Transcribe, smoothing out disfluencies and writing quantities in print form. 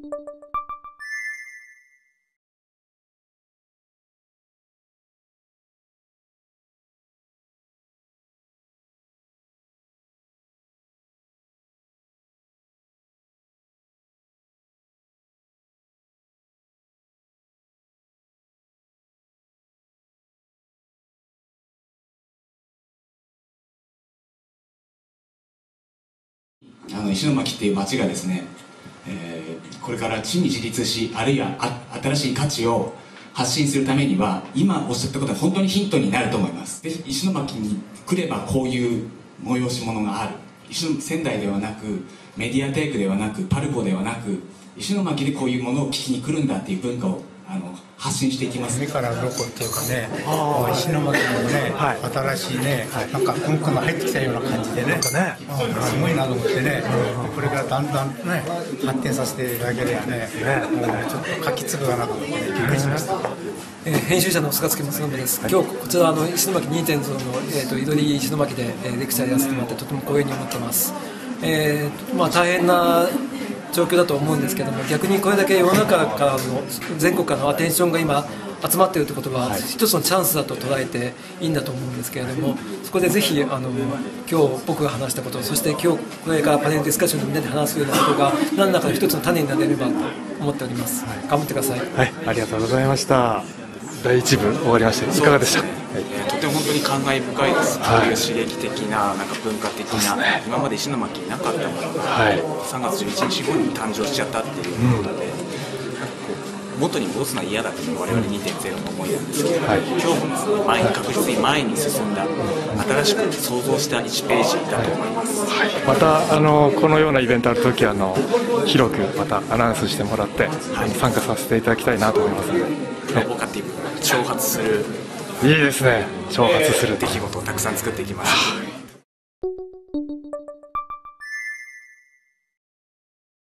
石巻っていう町がですね、これから地に自立し、あるいは新しい価値を発信するためには、今おっしゃったことは本当にヒントになると思います。で、石巻に来ればこういう催し物がある。仙台ではなく、メディアテイクではなく、パルコではなく、石巻でこういうものを聞きに来るんだっていう文化を発信していきます。 目から鱗っていうかね、石巻のね、新しいね、なんか文化が入ってきたような感じでね、すごいなと思ってね、これからだんだんね、発展させていただければね、ちょっと柿粒がなくてびっくりしました。 編集者の菅月正信です。今日こちら石巻 2.0 の、いどり石巻で、レクチャーやらせてもらってとても光栄に思ってます。大変な状況だと思うんですけども、逆にこれだけ世の中からの全国からのアテンションが今集まっているということは一つのチャンスだと捉えていいんだと思うんですけれども、そこでぜひ今日僕が話したこと、そして今日これからパネルディスカッションでみんなで話すようなことが何らかの一つの種になれればと思っております。頑張ってください。 はい、ありがとうございました。第1部終わりましていかがでした？ とても本当に感慨深いです。こういう刺激的な、なんか文化的な、今まで石巻になかったものが、3月11日後に誕生しちゃったっていうことで、元に戻すのは嫌だっていうのが我々 2.0 の思いなんですけど、今日も確実に前に進んだ、新しく創造した1ページだと思います。 またこのようなイベントあるときは広くまたアナウンスしてもらって、参加させていただきたいなと思いますので、 プロボカティブ、挑発する、 いいですね、挑発する出来事をたくさん作っていきます。